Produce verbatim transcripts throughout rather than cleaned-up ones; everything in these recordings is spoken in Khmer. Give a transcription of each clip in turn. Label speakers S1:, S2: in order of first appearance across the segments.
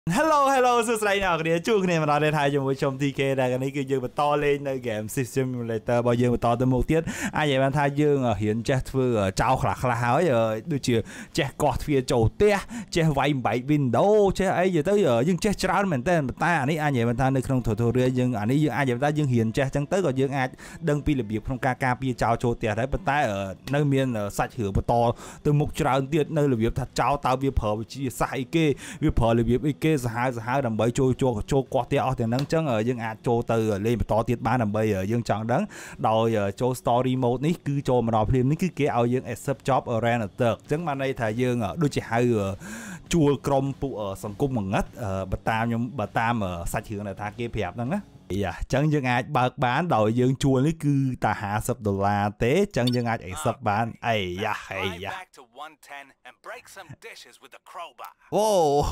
S1: Hello hello សួស្តីអ្នកនាងជួបគ្នាមកដល់នេះថាជាមួយខ្ញុំ ที เค ដែលនេះគឺយើងបន្តលេងនៅ game System Simulator របស់យើងបន្តទៅមុខទៀតអាចនិយាយបានថាយើងរៀនចេះធ្វើចោលខ្លះខ្លះហើយដូចជាចេះកោះទ្វារចូលផ្ទះចេះវាយបំបែក window ចេះអីទៅយើងចេះច្រើនមែនតើតែអានេះអាចនិយាយបានថានៅក្នុង tutorial យើងអានេះយើងអាចនិយាយថាយើងរៀនចេះចឹងទៅក៏យើងអាចដឹងពីរបៀបក្នុងការការពារចោលចូលផ្ទះដែរប៉ុន្តែនៅមានសាច់រឿងបន្តទៅមុខច្រើនទៀតនៅរបៀបថាចោលតើវាប្រើវិទ្យាសាស្ត្រអីគេវាប្រើរបៀបអីគេសាហាវសាហាវដើម្បីចូលចូលចូលកោះផ្ទះអស់ទាំងហ្នឹងអញ្ចឹងយើងអាចចូលទៅលេងបន្តទៀតបានដើម្បីយើងចង់ដឹងដោយចូល story mode នេះគឺចូលមកដល់ភ្លាមនេះគឺគេឲ្យយើង accept job run a turk អញ្ចឹងបានន័យថាយើងដូចជាហៅជួលក្រុមពួកសង្គមងងឹតបើតាមខ្ញុំបើតាមសាច់រឿងដែលថាគេប្រាប់ហ្នឹងណាយ៉ាអញ្ចឹងយើងអាចបើកបានដោយយើងជួលនេះគឺតែห้าสิบដុល្លារទេអញ្ចឹងយើងអាច accept បានអីយ៉ាអីយ៉ាអូ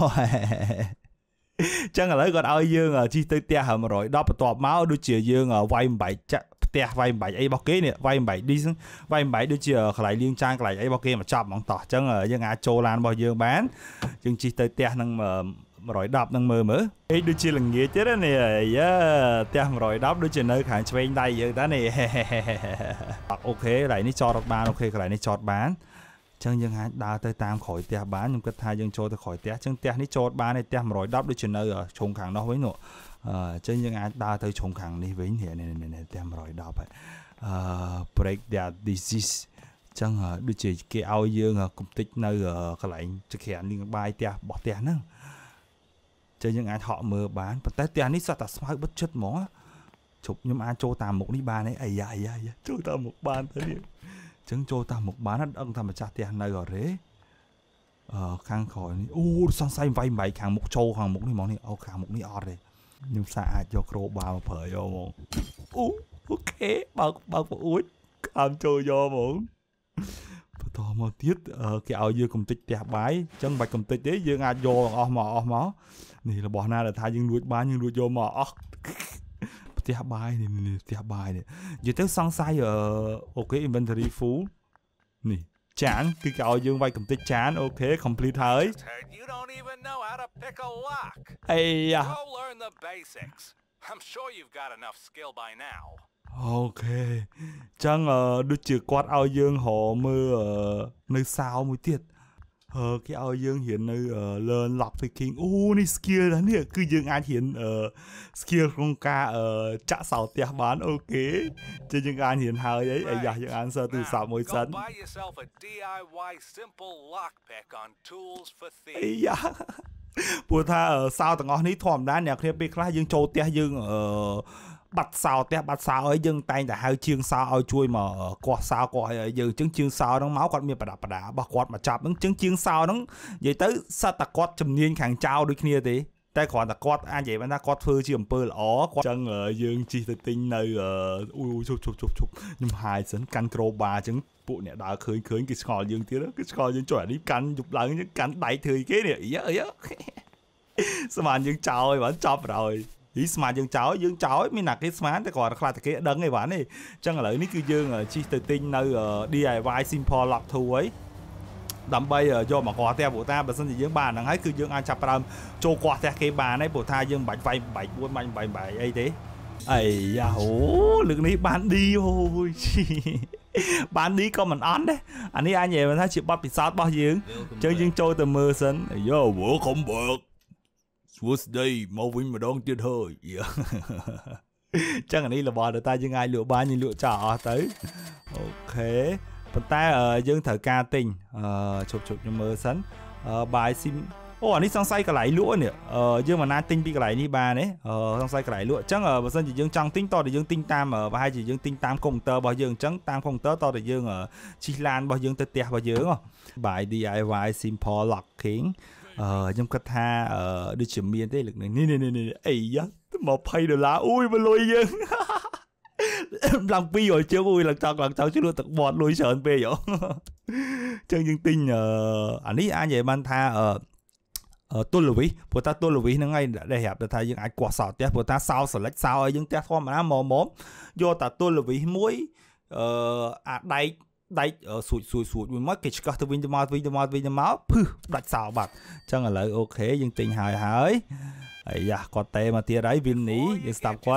S1: ចឹងឥឡូវគាត់ឲ្យយើងជិះទៅផ្ទះmột trăm đọcបន្ទាប់មកដូចជាយើងវាយបំបែកចាក់ផ្ទះវាយបំបែកអីរបស់គេនេះវាយបំបែកឌីសវាយបំបែកដូចជាកន្លែងលាងចានកន្លែងអីរបស់គេមកចាប់ហ្មងតោះអញ្ចឹងយើងអាចចូលឡានរបស់យើងបានយើងជិះទៅផ្ទះនឹងmột trăm đọcនឹងមើលមើលអីដូចជាល្ងាចទេនេះយ៉ាផ្ទះmột trăm đọcដូចជានៅខាងឆ្វេងដៃយើងតានេះអូខេកន្លែងនេះចតរត់បានអូខេកន្លែងនេះចតបានចឹងយើងអាចដើរទៅតាមក្រោយផ្ទះបានខ្ញុំគិតថាយើងចូលទៅក្រោយផ្ទះចឹងផ្ទះនេះចូលបានឯផ្ទះmột trăm đọcដូចជានៅជ្រុងខាងនោះវិញនោះអញ្ចឹងយើងអាចដើរទៅជ្រុងខាងនេះវិញនេះនេះផ្ទះmột trăm đọc ហើយអឺ break that disease ចឹងដូចជាគេឲ្យយើងកំតិចនៅកន្លែងចក្រានលាងបាយផ្ទះរបស់ផ្ទះហ្នឹងចឹងយើងអាចហក់មើលបានប៉ុន្តែផ្ទះនេះសត្វតែស្មៅបិទជិតហ្មងជប់ខ្ញុំអាចចូលតាមមុខនេះបានឯអាយ៉ាអាយ៉ាចូលតាមមុខបានទៅនេះចឹងចូលតាមមុខបានអត់ដឹងថាម្ចាស់ផ្ទះនៅអរេអឺខាងក្រោយនេះអូសង្ស័យវាយបែកខាងមុខចូលខាងមុខនេះហ្មងនេះអូខាងមុខនេះអត់ទេខ្ញុំសាអាចយកក្រូបាល់មកប្រើយកហ្មងអូអូខេបើកបើកប្អួចអមចូលយកហ្មងបន្តមកទៀតគេឲ្យយើងកំតិចផ្ទះបាយអញ្ចឹងបាច់កំតិចទេយើងអាចយកអស់មកអស់មកនេះរបស់ណាដែលថាយើងលួចបានយើងលួចយកមកអស់ផ្ទះបាយនេះផ្ទះបាយនេះនិយាយទៅសង្ស័យអូខេ inventory full នេះចានគឺគេឲ្យយើងវាយកំតិចចានអូខេ complete ហើយអីយ៉ាអូខេចឹងដូចជាគាត់ឲ្យយើងរកមើលនៅសោមួយទៀតអឺគេឲ្យយើងរៀននៅ learn lock picking អូនេះ skill ណានេះគឺយើងអាចរៀន skill ក្នុងការចាក់សោផ្ទះបានអូខេចឹងយើងអាចរៀនហើយអីអាយ៉ាយើង answer ទូរស័ព្ទមួយសិនអាយ៉ាព្រោះថាសោទាំងអស់នេះធម្មតាអ្នកគ្នាពេលខ្លះយើងចូលផ្ទះយើងអឺបាត់សោផ្ទះបាត់សោអីយើងតែងតែហៅជាងសោឲ្យជួយមកកោះសោកោះឲ្យយើងអញ្ចឹងជាងសោហ្នឹងមកគាត់មានប្រដាប់ប្រដារបស់គាត់មកចាប់ហ្នឹងអញ្ចឹងជាងសោហ្នឹងនិយាយទៅសិតតែគាត់ជំនាញខាងចោលដូចគ្នាទេតែគ្រាន់តែគាត់អាចនិយាយបានថាគាត់ធ្វើជាអំពើល្អគាត់អញ្ចឹងយើងជិះទៅទិញនៅអូជប់ជប់ជប់ជប់ខ្ញុំហាយសិនកាន់ក្រូបាអញ្ចឹងពួកអ្នកដើរឃើញឃើញគេស្គាល់យើងទៀតគេស្គាល់យើងចុះអានេះកាន់យប់ឡើងអញ្ចឹងកាន់ដៃធ្វើគេនេះអីអីស្មានយើងចោលឲ្យបានចប់ហើយនេះស្មានយើងចោលយើងចោលមានណាគេស្មានតែគាត់ខ្លាចតែគេដឹងឯបានទេអញ្ចឹងឥឡូវនេះគឺយើងជិះទៅទិញនៅ D I Y Simple Lock ทู ហើយដើម្បីយកមកកោះផ្ទះព្រោះថាបើសិនជាយើងបានហ្នឹងហើយគឺយើងអាចចាប់ផ្ដើមចូលកោះផ្ទះគេបានហើយព្រោះថាយើងមិនបាច់វាយបែកពួនបាញ់បែកបែកអីទេអីយ៉ាអូលើកនេះបានឌីអូយបានឌីក៏មិនអន់ដែរអានេះអាចនិយាយថាជាបទពិសោធន៍របស់យើងអញ្ចឹងយើងចូលទៅមើលសិនយោ welcome backសួស្ដីមកវិញម្ដងទៀតហើយចឹងអានេះរបស់តែយើងអាចលក់បានយើងលក់ចោលអស់ទៅអូខេប៉ុន្តែយើងត្រូវការទិញអឺជប់ជប់ខ្ញុំមើលសិនបាយស៊ីមអូអានេះសង្ស័យកន្លែងលក់នេះយើងមិនអាចទិញពីកន្លែងនេះបានទេសង្ស័យកន្លែងលក់អញ្ចឹងបើសិនជាយើងចង់ទិញតតែយើងទិញតាមប្រហែលជាយើងទិញតាមកុំព្យូទ័ររបស់យើងអញ្ចឹងតាមកុំព្យូទ័រតតែយើងជិះឡានរបស់យើងទៅផ្ទះរបស់យើងបាយ D I Y Simple Lockingអឺខ្ញុំគិតថាដូចជាមានទេលើកនេះនេះអីយ៉ា20ដុល្លារអូយមកលុយយើងឡើងពីរយជើងអូយឡើងចង់ឡើងចង់ជឿទឹកបត់លុយច្រើនពេកហ៎ចឹងយើងទិញអានេះអាចនិយាយបានថាទុលលវីសព្រោះថាទុលលវីសហ្នឹងឯងដែលប្រាប់ថាយើងអាចកោះសោផ្ទះព្រោះថាសោសិលិចសោឲ្យយើងផ្ទះធម្មតាមកមកយកតែទុលលវីសមួយអឺអាដែក đáy ở sụt sụt sụt mình mất cái cái từ vinh từ máu vinh từ máu vinh từ máu pư đặt sao bạc chẳng là lợi ok nhưng tình hài hái ấy da có tê mà tia đấy viên ní nhưng stop quá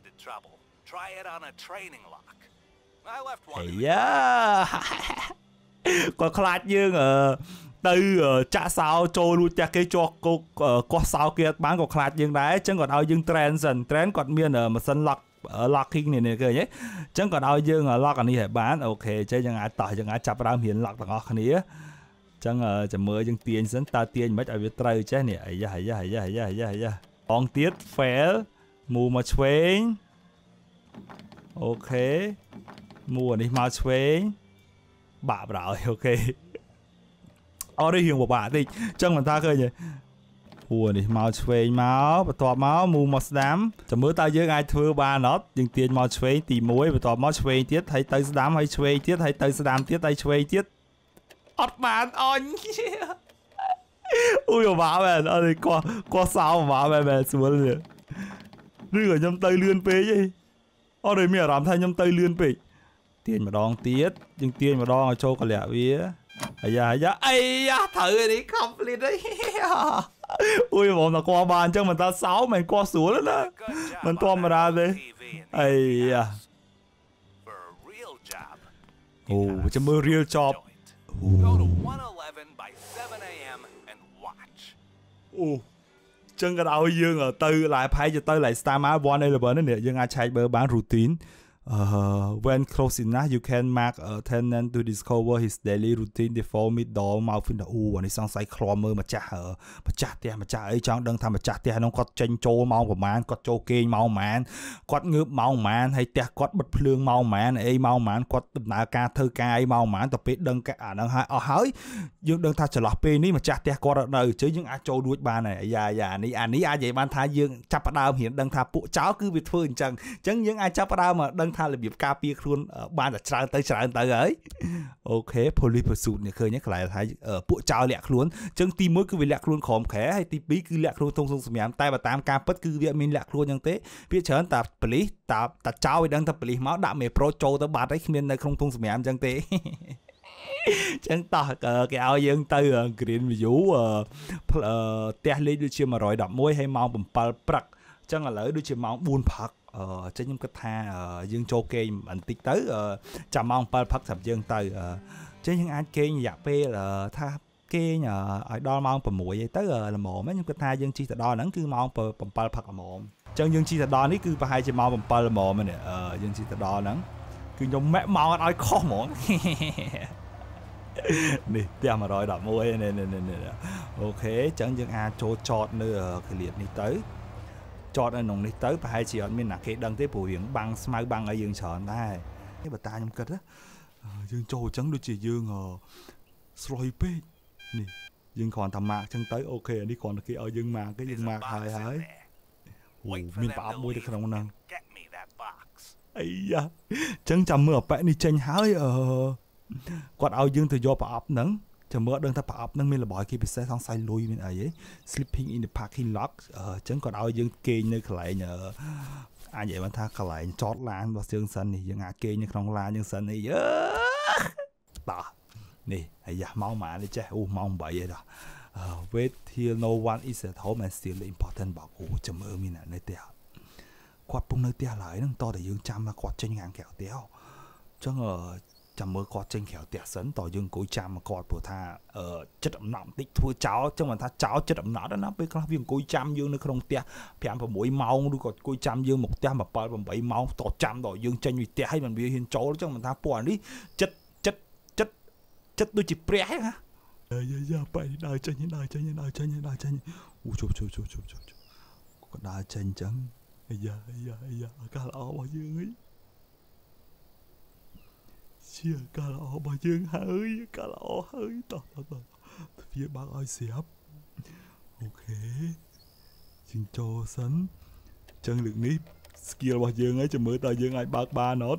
S1: ấy da có khát dương ở từ chả sao trôi luôn chả cái cho cô có sao kia bán có khát dương đấy chẳng còn ao dương trend dần trend còn miên ở mà sân lock ở locking này này cười nhé chẳng còn ao dương ở lock anh đi hệ bán ok chơi chẳng ai tỏi chẳng ai chập ra hiển lock thằng anh ấy chẳng ở chẳng mơ chẳng tiền sẵn ta tiền mấy ở việt tây chứ này ấy da ấy da ấy da ấy da ấy da ấy da bóng tiết fail mù mà chuyên ok mù đi mà chuyên bạ bảo ok ở đây hiện một bạ thì chẳng mình ta cười nhỉ ủa đi màu xuê máu và tọa máu mù một đám cho mới ta với ai thưa ba nó nhưng tiền màu xuê tì muối và tọa máu xuê tiết hay tới đám hay xuê tiết hay tới đám tiết hay xuê tiết ọt bạn on ui bà mẹ ở đây qua qua sao mà mẹ mẹ xuống rồi đưa ở nhâm tây lươn pê chứ ở đây mẹ làm thay nhâm tây lươn pê tiền mà đong tiết nhưng tiền mà đong cho cả lẹ vía ấy da ấy da ấy da thử đi không lên đấy ui bọn nó qua bàn cho mình ta sáu mình qua xuống đó đó mình toan mà ra đi ấy da ồ cho mơ real job ồ chân cái đầu dương ở tư lại phải cho tư lại star map one đây là bữa nữa nè dương ai chạy bờ bán routine Uh, when close enough, you can mark a tenant to discover his daily routine before mid door mouth in the u. Anh sang say clomber mà chả hở, mà chả tiền mà chả ấy chẳng đừng tham mà chả tiền nó có tranh trâu màu của man, có trâu kê màu man, có ngớp màu man hay tiền có bật phượng màu man, ấy màu man, có nã ca thơ ca ấy màu man, tập biết đừng cả à đừng hai ở hỡi, dương đừng tham trở lọt pe ní mà chả tiền có đời chứ những ai trâu đuôi ba này, già già ní anh ní ai vậy ban thái dương chắp bắt đầu hiện đừng tham bộ cháu cứ việc phương chẳng, chẳng những ai chắp bắt đầu mà đừng thay là việc cà phê luôn ban là trái tới trái tới ấy ok police pursuit này khơi nhắc lại thấy ở bộ trào lẹ luôn chân tim mới cứ bị lẹ luôn khom khẽ hay tim bí cứ lẹ luôn thông thông sầm yếm tay và tam cam bất cứ việc mình lẹ luôn như thế biết chớn tập police tập tập trao đang tập police máu đạm mề pro trâu tới bạt đấy miền này không thông sầm yếm chân thế chân tỏ cái áo dương tây green ví dụ tea lên đôi chiêm mà rồi đậm môi hay màu bầm pal prak chân là lỡ đôi chiêm màu buồn phật ờ trên những cái tha ờ dương châu kê mình tích tới ờ chăm mong pal phật sập dương tây ờ trên những anh kê như pe là tha kê nhờ ở đo mong bầm mũi vậy tới là mồm mấy những cái tha dương chi là đo nắng cứ mong bầm pal phật là mồm chân dương chi là đo ní cứ hai chỉ mong bầm pal là mồm này ờ dương chi là đo nắng cứ nhung mẹ mong nói khó mồm nè tia mà rồi đậm môi nè nè nè ok chẳng dương a cho chọt nữa cái liệt này tới chọt ở nông này tới và hai chị ở bên là cái đăng tới bùi biển băng smile băng ở dương sờn đây cái bà ta nhung cất á dương trâu trắng đôi chị dương ờ soi pe nè dương còn thầm mạc chân tới ok đi còn cái ở dương mạc cái dương mạc hơi hơi mình bảo môi được không năng ấy da chẳng chầm mưa bẹ đi tranh hái ờ quạt ao dương từ do bà ấp nắng chờ mưa đơn ta bà ấp nắng mình là bỏ khi bị xe thang say lui mình ấy sleeping in the parking lot ờ chẳng còn ao dương kê nơi lại nhờ ai vậy mà tha lại chót lan vào dương sân này dương ngã kê như không la dương sân này đó nè ấy da máu mà đi chứ u mong vậy vậy đó wait till no one is at home and still important bảo u chờ mưa mình là nơi tèo quạt bung nơi tèo lại nâng to để dương chăm mà quạt trên ngang kẹo tèo chẳng ở chăm mơ quạt trên kẹo tẹt sấn tỏi dương cối chăm mà quạt bùa tha ờ chất ẩm nặng tích thua cháu chứ mà tha cháu chất ẩm nặng đó nó biết các viên cối chăm dương nó không tẹt phèm vào mũi máu đôi còn cối chăm dương một tẹt mà bơi bằng bảy máu tỏ chăm tỏi dương trên vì tẹt hay mình bị hiền cháu chứ mà tha bỏ đi chất chất chất chất đôi chỉ pré hả giờ giờ bảy đời chân như đời chân như đời chân như đời chân u chụp chụp chụp chụp chụp có đời chân trắng giờ giờ giờ cả lão bao dương ấy chia cả lão bao dương hơi cả lão hơi tao tao tao phía bác ơi xếp ok chừng cho sấn chân lực nếp skill bao dương ấy cho mới tao dương ai bác ba nốt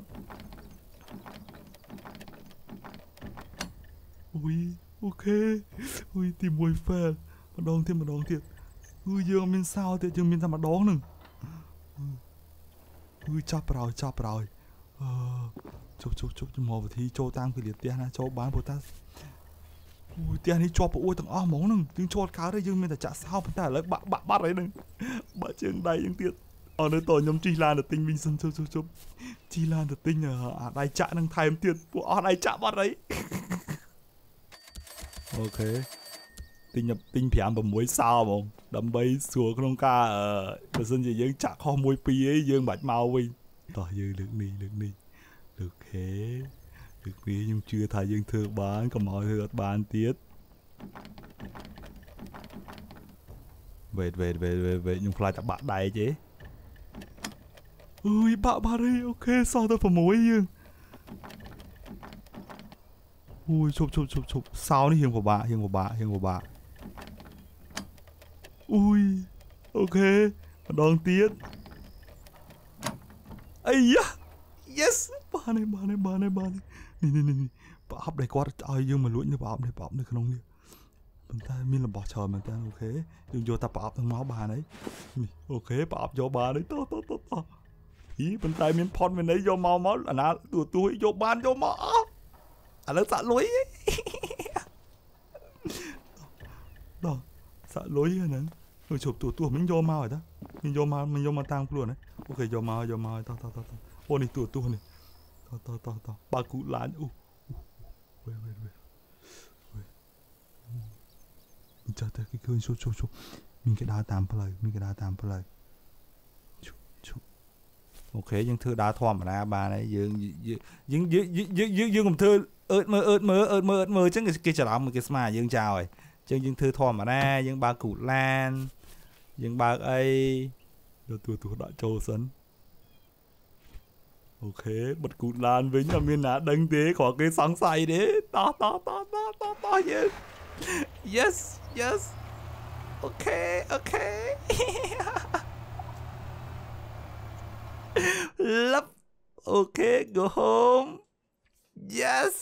S1: ui ok ui tìm mùi phê mà đón thêm mà đón thiệt ui dương mình sao thì dương mình ra mà đón nè ui chắp rồi chắp rồi ờ ជប់ជប់ជប់ចំហវិធីចូលតាមគឺលៀបផ្ទះណាចូលបានព្រោះថាអូយផ្ទះនេះជាប់ប្អួយទាំងអស់ហ្មងហ្នឹងយើងចូលកើតហើយយើងមានតែចាក់សោប៉ុន្តែឥឡូវបាក់បាក់បាត់ហើយហ្នឹងបាក់ជើងដៃយើងទៀតអត់នៅតខ្ញុំជិះឡានទៅទិញវិញសិនជប់ជប់ជប់ជិះឡានទៅទិញអាដៃចាក់ហ្នឹងថែមទៀតពួកអស់ដៃចាក់បាត់ហើយអូខេទិញទិញfive sixសោហ្មងដើម្បីស្រួលក្នុងការបើសិនជាយើងចាក់ខុសមួយពីរអីយើងមិនបាច់មកវិញតោះយើងលើកនេះលើកនេះអូខេលើកនេះខ្ញុំជឿថាយើងធ្វើបានកុំឲ្យធ្វើអត់បានទៀត wait wait wait wait wait ខ្ញុំខ្លាចតែបាក់ដៃទេអើយបាក់បាត់ហើយអូខេសោះទៅsixយើងអូយជប់ជប់ជប់ជប់សោនេះរៀងពិបាករៀងពិបាករៀងពិបាកអូយអូខេម្ដងទៀតអាយ៉ា yes បានហើយបានហើយបានហើយបាននេះនេះនេះប្រអប់ដែលគាត់ឲ្យយើងមកលួចនៅប្រអប់នេះប្រអប់នៅក្នុងនេះប៉ុន្តែមានរបស់ច្រើនមែនតើអូខេយើងយកតែប្រអប់ទាំងមកបានហើយនេះអូខេប្រអប់យកបានហើយតោះតោះតោះតោះអីប៉ុន្តែមានផុតមានអីយកមកមកអាណាទួទួយកបានយកមកអស់ឥឡូវសាក់លុយដល់សាក់លុយហ្នឹងជួយជប់ទួទួមិនយកមកហើយតាមិនយកមកមិនយកមកតាមខ្លួនហ៎អូខេយកមកយកមកតោះតោះតោះអូនេះទួទួនេះតោះតោះតោះតោះបើគូឡានអូវេវេវេមិនចាស់តែគេឃើញជប់ជប់ជប់មានគេដើរតាមផ្លូវមានគេដើរតាមផ្លូវជប់ជប់អូខេយើងធ្វើដើរធម្មតាបានហើយយើងយើងយើងយើងយើងយើងកុំធ្វើអឺតមើលអឺតមើលអឺតមើលអឺតមើលអញ្ចឹងគេច្រឡំគេស្មារយើងចោលហើយអញ្ចឹងយើងធ្វើធម្មតាយើងបើកគូឡានយើងបើកអីយកទួទួដាក់ចូលសិនអូខេបិទគូឡានវិញអត់មានណាដឹងទេគ្រាន់គេសង្ស័យទេតោះតោះតោះតោះតោះតោះយើង yes yes អូខេអូខេលឹបអូខេ go home yes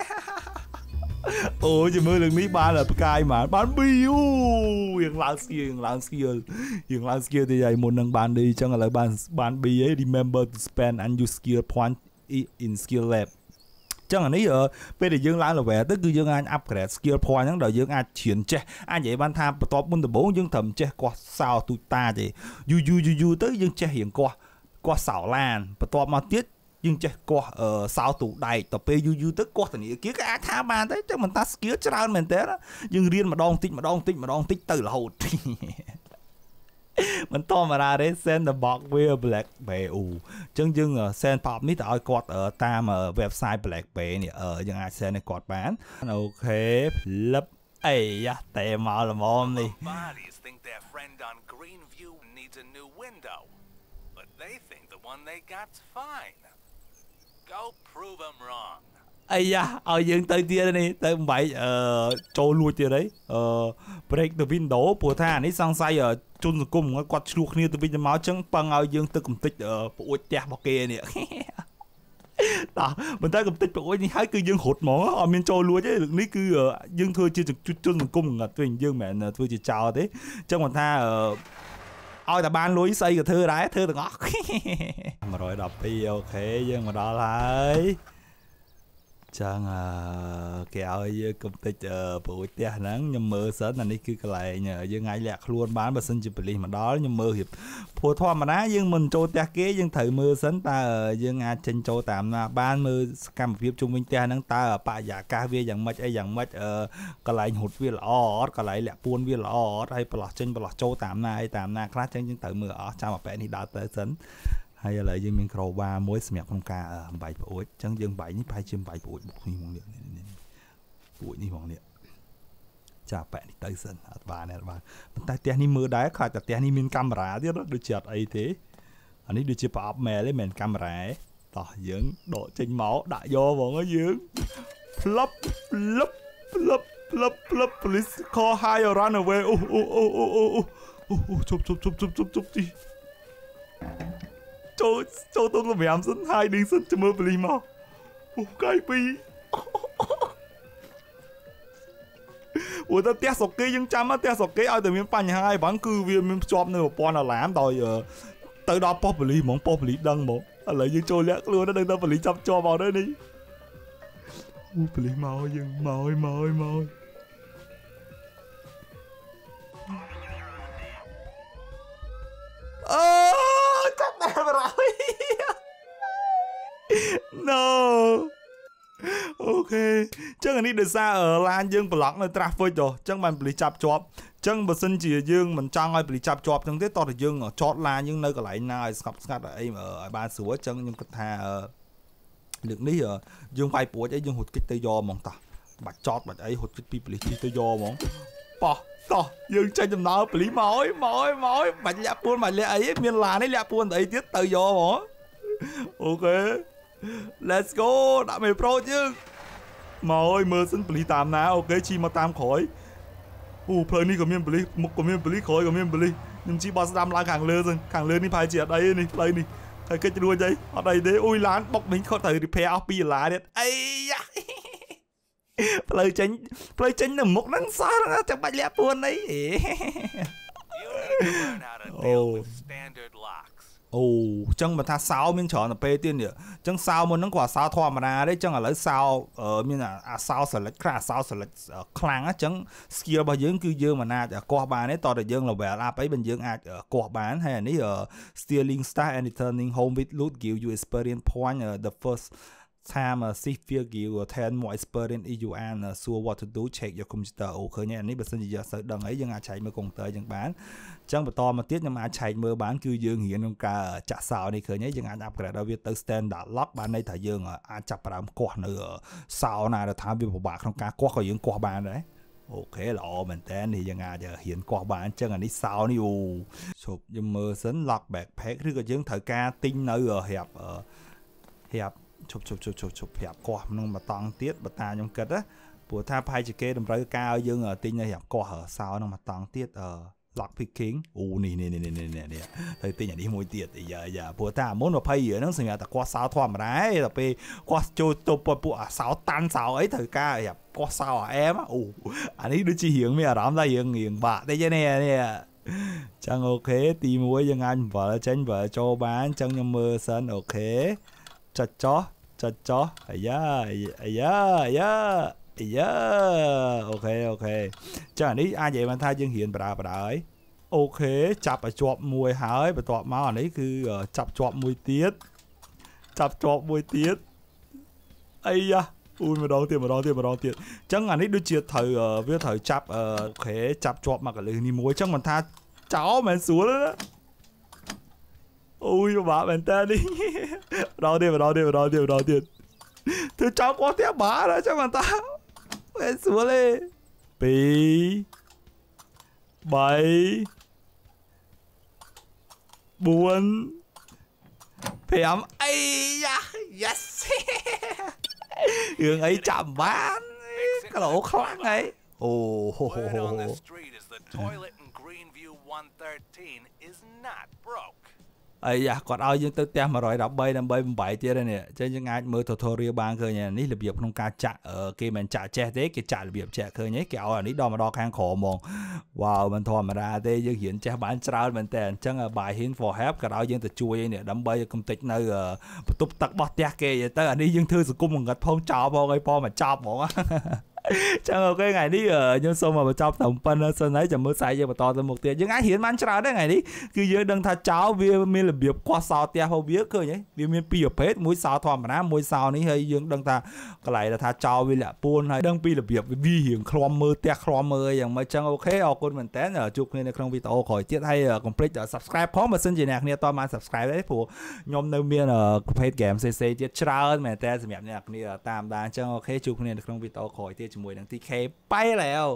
S1: អូយមើលរឿងនេះបានផ្កាយហ្មងបាន B អូយើងឡើងស្គីយើងឡើងស្គីយើងឡើងស្គីទៅហើយមុននឹងបាន D អញ្ចឹងឥឡូវបានបាន B ឯង remember to spend and use skill point in skill lab ចឹងអានេះពេលដែលយើងឡើង level ទៅគឺយើងអាច upgrade skill point ហ្នឹងដល់យើងអាចជ្រៀនចេះអាចនិយាយបានថាបន្ទាប់មុនដំបូងយើងត្រឹមចេះកោះសោទូចតាទេយូរយូរយូរទៅយើងចេះរៀងកោះកោះសោឡានបន្ទាប់មកទៀតយើងចេះកោះសោទូដែកទៅពេលយូរយូរទៅកោះធនាគារក៏អាចថាបានដែរតែមិនថា skill ច្រើនមែនតើយើងរៀនម្ដងតិចម្ដងតិចម្ដងតិចទៅរហូតមិនធម្មតាទេ send the box with black bay អូអញ្ចឹងយើង send pop នេះទៅឲ្យគាត់តាម website black bay នេះយើងអាច send ឲ្យគាត់បានអូខេផ្លឹបអីយ៉ាតែមកល្មមនេះ
S2: think their friend on Greenview needs a new window but they think the one they got's fine go prove them wrong
S1: អីយ៉ាឲ្យយើងទៅទៀតនេះទៅបំបីអឺចូលលួចទៀតអីអឺ break the window ព្រោះថាអានេះសង្ស័យជនសង្គមគាត់ឆ្លោះគ្នាទៅវិញទៅមកអញ្ចឹងប៉ឹងឲ្យយើងទៅកំតិចប្អួចផ្ទះរបស់គេនេះតោះបន្តែកំតិចប្អួចនេះហើយគឺយើងរត់ហ្មងអត់មានចូលលួចទេរឿងនេះគឺយើងធ្វើជាជនសង្គមងឹតវិញយើងមិនមែនធ្វើជាចោលទេអញ្ចឹងគាត់ថាឲ្យតែបានលុយស្អីក៏ធ្វើដែរធ្វើទាំងអស់one twelveអូខេយើងមកដល់ហើយចឹងគេឲ្យយើងកំតិចប្រួយផ្ទះហ្នឹងខ្ញុំមើលសិនអានេះគឺកន្លែងយើងអាចលាក់ខ្លួនបានបើសិនជាប៉ូលីសមកដល់ខ្ញុំមើលរៀបព្រោះធម្មតាយើងមិនចូលផ្ទះគេយើងត្រូវមើលសិនតើយើងអាចចេញចូលតាមណាបានមើលសកម្មភាពជុំវិញផ្ទះហ្នឹងតើបរិយាកាសវាយ៉ាងម៉េចអីយ៉ាងម៉េចកន្លែងរត់វាល្អអត់កន្លែងលាក់ពួនវាល្អអត់ហើយប្រឡោះចេញប្រឡោះចូលតាមណាអីតាមណាខ្លះចឹងយើងត្រូវមើលអស់ចាំអាប៉ែនេះដើរទៅសិនហើយឥឡូវយើងមានក្រូបាមួយសម្រាប់ក្នុងការបំបែកប្អួចអញ្ចឹងយើងបែកនេះប្រហែលជាបំបែកប្អួចបុកនេះហ្មងនេះប្អួចនេះហ្មងនេះចាប៉ែនេះទៅសិនអត់បានអត់បានប៉ុន្តែផ្ទះនេះមើលដែរខ្លាចតែផ្ទះនេះមានកាមេរ៉ាទៀតដូចជាអត់អីទេអានេះដូចជាប្រអប់មែលទេមិនមែនកាមេរ៉ាទេតោះយើងដកចេញមកដាក់យកហ្មងយើងផ្លឹបផ្លឹបផ្លឹបផ្លឹបផ្លឹប police call high or run away អូអូអូអូអូអូជប់ជប់ជប់ជប់ជប់ជប់ទីចូលចូលទៅសម្រាប់សិនហើយឌីសិនចាំមើលប៉ូលីសមកអូកាយពីអូតែផ្ទះស្រុកគេយើងចាំផ្ទះស្រុកគេឲ្យតែមានបញ្ហាអីបងគឺវាមានភ្ជាប់នៅប្រព័ន្ធអាឡាមដោយទៅដល់ប៉ុស្តិ៍ប៉ូលីសហ្មងប៉ុស្តិ៍ប៉ូលីសដឹងហ្មងឥឡូវយើងចូលលាក់ខ្លួនដល់ដល់ប៉ូលីសចាប់ជាប់មកទៅនេះអូប៉ូលីសមកយើងមកហើយមកហើយមកអូចាប់ដល់បរោយ no អូខេចឹងអានេះដោយសារឡានយើងប្លុកនៅ traffic ទៅចឹងបានប៉ូលីសចាប់ជាប់ចឹងបើសិនជាយើងមិនចង់ឲ្យប៉ូលីសចាប់ជាប់ចឹងទេតោះតែយើងចតឡានយើងនៅកន្លែងណាឲ្យស្ងប់ស្ងាត់អីឲ្យបានស្រួលចឹងខ្ញុំគិតថាលើកនេះយើងវាយព្រួចអីយើងហត់គិតទៅយកហ្មងតោះបាច់ចតបាច់អីហត់គិតពីប៉ូលីសទៅយកហ្មងប៉ោះតោះយើងចេញដំណើរប៉ូលីសមកហើយមកហើយមកហើយបាច់លាក់ពួនបាច់លាក់អីមានឡាននេះលាក់ពួនអីទៀតទៅយកហ្មងអូខេ let's go ដាក់មេប្រូយើងមកហើយមើលសិនប៉ូលីសតាមណាអូខេជិះមកតាមក្រោយអូផ្លូវនេះក៏មានប៉ូលីសមុខក៏មានប៉ូលីសក្រោយក៏មានប៉ូលីសខ្ញុំជិះបោះស្ដាំឡើងខាងលើសិនខាងលើនេះប្រហែលជាអត់អីនេះផ្លូវនេះហើយកិច្ចរួចអីអត់អីទេអូយឡានបុកនេះគាត់ត្រូវ repair អស់ពីដុល្លារទៀតអីយ៉ាផ្លូវចេញផ្លូវចេញនៅមុខហ្នឹងសោះចាំបាច់លាក់ពួនអីអូអូចឹងបើថាសោមានច្រើនទៅពេលទៀតនេះចឹងសោមុនហ្នឹងគាត់សោធម្មតាទេចឹងឥឡូវសោមានអាសោសិលិចខ្លះអាសោសិលិចខ្លាំងចឹង skill របស់យើងគឺយើងមិនអាចកោះបានទេតោះតែយើង level up អីបើយើងអាចកោះបានហើយអានេះ stealing star and returning home with loot give you experience point the first time see feel give ten more experience if you are sure what to do check your computer អូឃើញអានេះបើសិនជាយើងសូវដឹងអីយើងអាចឆែកមើលកុំព្យូទ័រចឹងបានចឹងបន្តមកទៀតខ្ញុំអាចឆែកមើលបានគឺយើងរៀនក្នុងការចាក់សោនេះឃើញហើយយើងអាច upgrade ដល់វាទៅ standard lock បានន័យថាយើងអាចចាប់ផ្ដើមកោះនៅសោណាដែលថាវាពិបាកក្នុងការកោះក៏យើងកោះបានដែរអូខេល្អមែនតើនេះយើងអាចរៀនកោះបានចឹងអានេះសោនេះអូជប់យើងមើលសិន lock backpack ឬក៏យើងត្រូវការទិញនៅរៀបរៀបជប់ជប់ជប់ជប់ជប់ប្រាប់កោះក្នុងបតង់ទៀតបតាខ្ញុំគិតណាព្រោះថាផាយជាគេតម្រូវការឲ្យយើងទិញនៅប្រាប់កោះសោក្នុងបតង់ទៀតអឺ lock picking អូនេះនេះនេះនេះនេះទៅទិញអានេះមួយទៀតយ៉ាយ៉ាព្រោះថាមុន20រៀលហ្នឹងសម្រាប់តែកោះសោធម្មតាឯងដល់ពេលកោះចូលទៅពួកអាសោតាន់សោអីត្រូវការប្រាប់កោះសោអែមអូអានេះដូចជារៀងមានអារម្មណ៍ថារៀងរៀងបាក់តិចនេះនេះចឹងអូខេទីមួយយើងអាចបង្វិលចេញបង្វិលចូលបានចឹងខ្ញុំមើលសិនអូខេចុចចោះចុចចោះអាយ៉ាអាយ៉ាអាយ៉ាអាយ៉ាអូខេអូខេចាអានេះអាចនិយាយបានថាយើងរៀនបដាបដាហើយអូខេចាប់ឲ្យជាប់មួយហើយបន្ទាប់មកអានេះគឺចាប់ជាប់មួយទៀតចាប់ជាប់មួយទៀតអាយ៉ាអូយម្ដងទៀតម្ដងទៀតម្ដងទៀតអញ្ចឹងអានេះដូចជាត្រូវវាត្រូវចាប់អូខេចាប់ជាប់មកកលឹះនេះមួយអញ្ចឹងមិនថាចោលមិនស្រួលណាអូយបាក់មែនតើនេះម្ដងទៀតម្ដងទៀតម្ដងទៀតម្ដងទៀតធ្វើចោលគាត់ទៀតបាក់អញ្ចឹងមិនតាមិនស្រួលទេពីរបីបួនប្រាំអីយ៉ា yes រឿងអីចាំបានក្លោខ្លាំងហីអូ អីយ៉ាគាត់ឲ្យយើងទៅផ្ទះone one threeដើម្បីបំបីទៀតនេះអញ្ចឹងយើងអាចមើល tutorial បានឃើញនេះរបៀបក្នុងការចាក់គេមិនចាក់ចេះទេគេចាក់របៀបចាក់ឃើញទេគេឲ្យអានេះដល់មកដល់ខាងក្រោមហ្មងវ៉ាវមិនធម្មតាទេយើងរៀនចេះបានច្រើនមែនតើអញ្ចឹង by hint for help ក៏ឲ្យយើងទៅជួយនេះដើម្បីកុំតិចនៅបន្ទប់ទឹករបស់ផ្ទះគេទៅអានេះយើងធ្វើសង្គមងឹតផងចោលផងឲ្យផងមកចប់ហ្មងចឹងអូខេថ្ងៃនេះខ្ញុំសូមមកបញ្ចប់តាមប៉ុណ្ណឹងសិនហើយចាំមើលស្អែកយើងបន្តទៅមុខទៀតយើងអាចរៀនបានច្រើនដែរថ្ងៃនេះគឺយើងដឹងថាចោលវាមានរបៀបកោះសោផ្ទះរបស់វាឃើញហ៎វាមានពីរប្រភេទមួយសោធម្មតាមួយសោនេះហើយយើងដឹងថាកន្លែងថាចោលវាលាក់ពួនហើយដឹងពីរបៀបវារៀងឃ្លាំមើលផ្ទះឃ្លាំមើលយ៉ាងម៉េចចឹងអូខេអរគុណមែនតើជួបគ្នានៅក្នុងវីដេអូក្រោយទៀតហើយកុំភ្លេច subscribe ផងបើសិនជាអ្នកគ្នាតបាន subscribe ទេព្រោះខ្ញុំនៅមានប្រភេទ game ផ្សេងៗទៀតច្រើនមែនតើសម្រាប់អ្នកគ្នាតាមដានចឹងអូខេជួបគ្នានៅក្នុងវីដេអូក្រោយទៀតជាមួយនឹង ទី ខេ ไปแล้ว